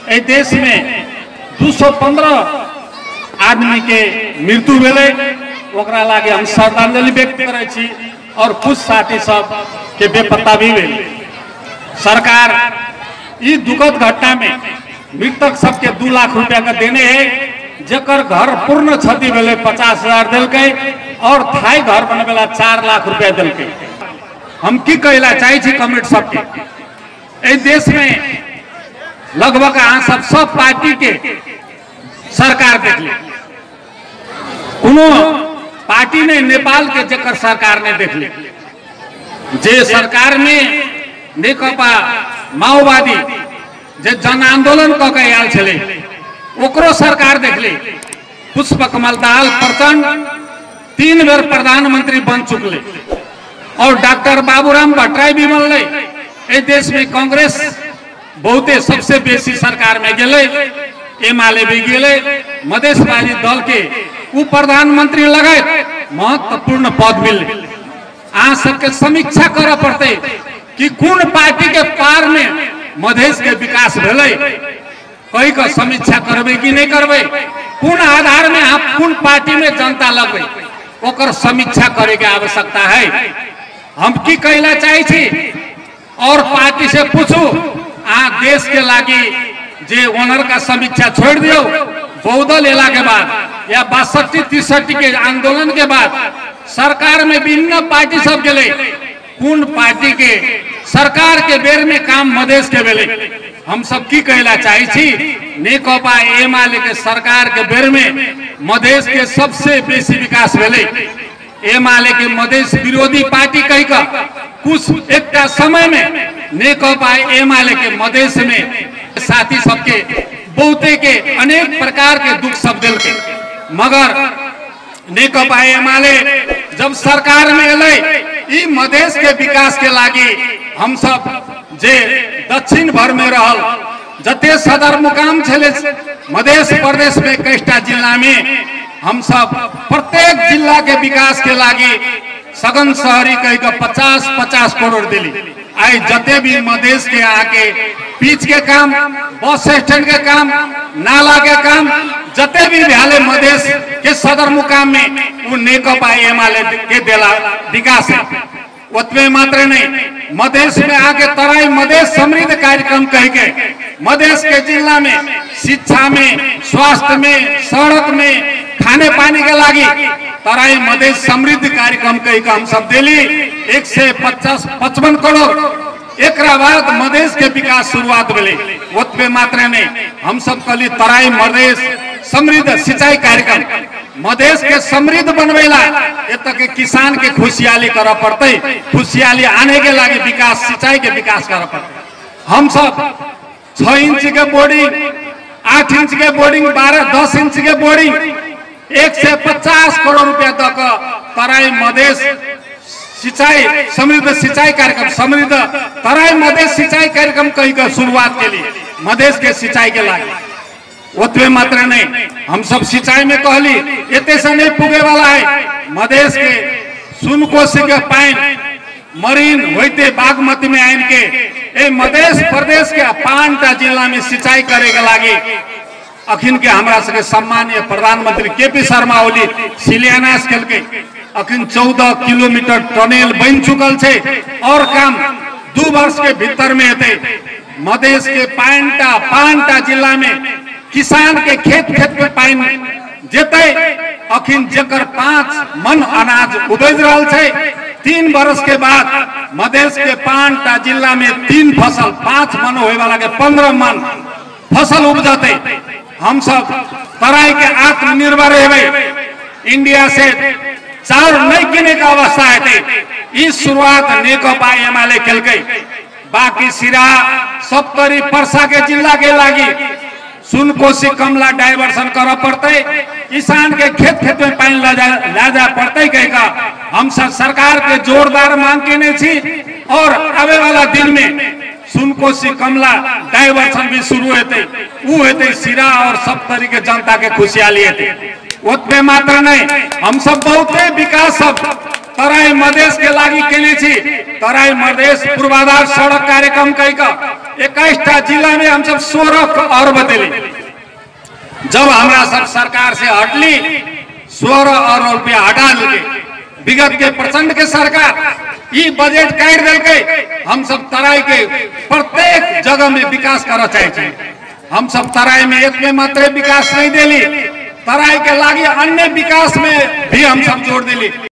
ए देश में 215 आदमी के मृत्यु भेले, ओकरा लागे हम श्रद्धांजलि व्यक्त करे छी और कुछ साथी सब के बेपत्ता भी भेले। सरकार ई दुखद घटना में मृतक सबके 2 लाख रुपया का देने है, जकर घर पूर्ण क्षति भेले 50,000 दिलके और थाई घर बनबेला 4 लाख रुपया दिलके। हम की कहला चाहे छी कमेटी सबके, ए देश में लगभग अहाँ सब पार्टी के सरकार देख ले, कोनो पार्टी ने नेपाल के जकर सरकार ने देख ले, जे सरकार में नेकपा माओवादी जे जन आंदोलन क के आयल छले ओकरो सरकार देख ले। पुष्पकमल दाहाल प्रचंड 3 बेर प्रधानमंत्री बन चुकले और डॉक्टर बाबूराम भट्टराई भी बनले। ए देश में कांग्रेस बहुते सबसे बेसी सरकार में गेले, एमाले भी गेले, मधेशवादी दल के उ प्रधानमंत्री लगायत महत्वपूर्ण पद मिले। आ सबके समीक्षा करे पड़ते कि कौन पार्टी के पार में मधेश के विकास भेले, कई का समीक्षा करबे कि नहीं करबे, कौन आधार में आप कौन पार्टी में जनता लगबे, ओकर समीक्षा करे के आवश्यकता है। हम की कहला चाहे छी और पार्टी से पूछू, आ देश के लागी जे ओनर का समीक्षा छोड़ दियो, बहुदल एला के बाद या 62-63 के आंदोलन के बाद सरकार में विभिन्न पार्टी सब गेले, कौन पार्टी के सरकार के बेर में काम मधेश के बेले। हम सब की कहला चाहे छी, नेकपा एमाले के सरकार के बेर में मधेश के सबसे बेसी विकास भेले। एमाले के मधेश विरोधी पार्टी कही का कुछ एक समय में नेकपा एमाले के मधेश में साथी सबके बहुते के अनेक प्रकार के दुख सब दिल के, मगर नेकपा एमाले जब सरकार में अले ई मधेश के विकास के लागी हम सब जे दक्षिण भर में रहल जते सदर मुकाम छले मधेश प्रदेश में कईटा जिला में हम सब प्रत्येक जिला के विकास के लागी सघन शहरी कही का 50-50 करोड़ दिली। आई जते भी मधेश के आके पिच के काम, बस स्टैंड के काम, नाला के काम जते भी भले मधेश के सदर मुकाम में वो नेकपा एमाले के देला विकास है। उतने मात्र नहीं, मधेश में आके तराई मधेश समृद्ध कार्यक्रम कह के मधेश के जिला में शिक्षा में, स्वास्थ्य में, सड़क में, खाने पानी के लागी तराई मधेश समृद्ध कार्यक्रम कही का हम सब दिली 155 करोड़। एक बाद मधेश के विकास शुरुआत भेले। उतने मात्र नहीं, हम सब कहली तराई मधेश समृद्ध सिंचाई कार्यक्रम, मधेश के समृद्ध बनवेला एतक के किसान के खुशहाली कर पड़ते, खुशहाली आने के लागे विकास सिंचाई के विकास कर पड़ते। हम सब 6 इंच के बोर्डिंग, 8 इंच के बोर्डिंग, 12-10 इंच के बोर्डिंग 150 करोड़ रुपया तक तराई मधेश सिंचाई समृद्ध सिंचाई कार्यक्रम, समृद्ध तराई मधेश सिंचाई कार्यक्रम कही का शुरुआत के लिए मधेश के सिंचाई के लागे। उतने मात्र नहीं, हम सब सिंचाई में कहली इतने से नहीं पुगे वाला है। मधेश के सुनकोशी के पानी मरीन होते बागमती में आइन के ए मधेश प्रदेश के 5टा जिला में सिंचाई करे के लागे अखिन के हमरा सके सम्मानीय प्रधानमंत्री केपी शर्मा ओली शिलान्यास करके अखिन 14 किलोमीटर टनेल बन चुकल छे और काम 2 वर्ष के भीतर में हेते। मधेश के 5टा जिला में किसान के खेत में पानी जेते अखिन जकर 5 मन अनाज उपज रहल छे। 3 वर्ष के बाद मधेश के 5टा जिला में 3 फसल 5 मन होए वाला के 15 मन फसल उपजते। हम सब तराई के आत्मनिर्भर हेबे, इंडिया से चाउर नहीं किने का अवस्था है। इस शुरुआत नेकपा एमाले केलकै। बाकी सिरा 70 पर्सा के जिला के लागी सुनकोशी कमला डाइवर्सन कर पड़ते, किसान के खेत में पानी लाजा पड़ते कहेगा। हम सब सरकार के जोरदार मांग केने छी और आवे वाला दिन में सुनकोशी कमला डाइवर्सन भी शुरू होते, वो होते सिरा और 70 के जनता के खुशहाली हेते। उतने मात्र नहीं, हम सब बहुते विकास सब तराई मधेश के लागि केने छी। तराई मधेश पूर्वाधार सड़क कार्यक्रम कहिका 21 जिला में हम सब 16 अरब दिली। जब हमारा सब सरकार से हटली 16 अरब रुपया हटा दिए। विगत के प्रचंड के सरकार ये बजट काट दिल के। हम सब तराई के प्रत्येक जगह में विकास करना चाहिए। हम सब तराई में एक में मात्र विकास नहीं दिली, तराई के लागी अन्य विकास में भी हम सब जोड़ दिली।